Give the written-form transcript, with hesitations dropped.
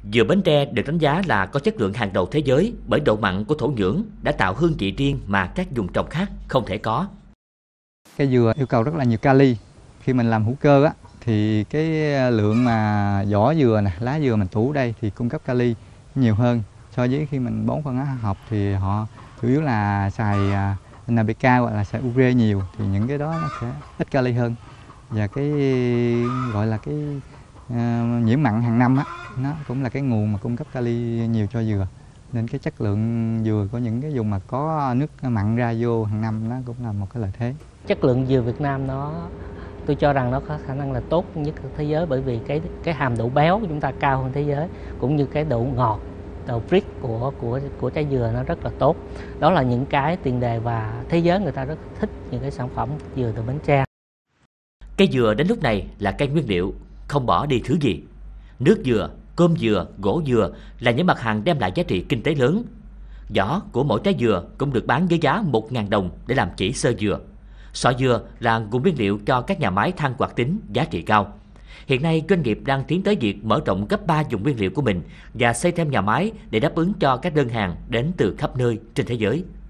Dừa Bến Tre được đánh giá là có chất lượng hàng đầu thế giới bởi độ mặn của thổ nhưỡng đã tạo hương vị riêng mà các vùng trồng khác không thể có. Cây dừa yêu cầu rất là nhiều kali. Khi mình làm hữu cơ á, thì cái lượng mà vỏ dừa nè, lá dừa mình tủ đây thì cung cấp kali nhiều hơn so với khi mình bón phân hóa học thì họ chủ yếu là xài NPK hoặc là xài ure nhiều, thì những cái đó nó sẽ ít kali hơn. Và cái gọi là cái nhiễm mặn hàng năm á, nó cũng là cái nguồn mà cung cấp kali nhiều cho dừa. Nên cái chất lượng dừa của những cái vùng mà có nước mặn ra vô hàng năm nó cũng là một cái lợi thế. Chất lượng dừa Việt Nam tôi cho rằng nó có khả năng là tốt nhất thế giới, bởi vì cái hàm độ béo của chúng ta cao hơn thế giới, cũng như cái độ ngọt, độ rich của trái dừa nó rất là tốt. Đó là những cái tiền đề và thế giới người ta rất thích những cái sản phẩm dừa từ Bến Tre. Cây dừa đến lúc này là cây nguyên liệu, không bỏ đi thứ gì. Nước dừa, cơm dừa, gỗ dừa là những mặt hàng đem lại giá trị kinh tế lớn. Vỏ của mỗi trái dừa cũng được bán với giá 1.000 đồng để làm chỉ sơ dừa. Sọ dừa là nguồn nguyên liệu cho các nhà máy than hoạt tính giá trị cao. Hiện nay doanh nghiệp đang tiến tới việc mở rộng gấp 3 vùng nguyên liệu của mình và xây thêm nhà máy để đáp ứng cho các đơn hàng đến từ khắp nơi trên thế giới.